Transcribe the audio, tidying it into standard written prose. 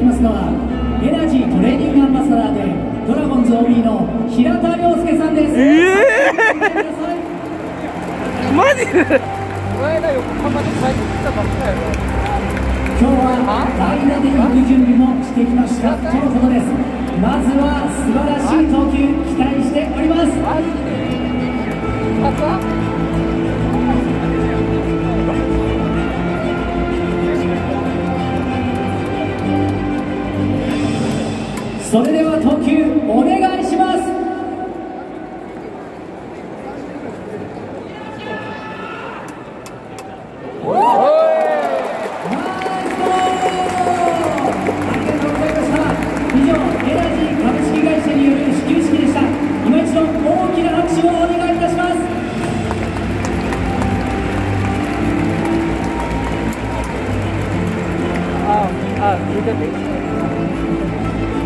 きますのはエナジートレーニングアンバサダーでドラゴンズ OB の平田良介さんです。 マジでこの間横浜で最後来たばっかやろ。 今日は代打で行く準備もしてきましたとのことです。まずは素晴らしい投球期待しております。 マジでそれでは投球お願いします。以上、エナジー株式会社による始球式でした。今一度大きな拍手をお願いいたします。 見てて。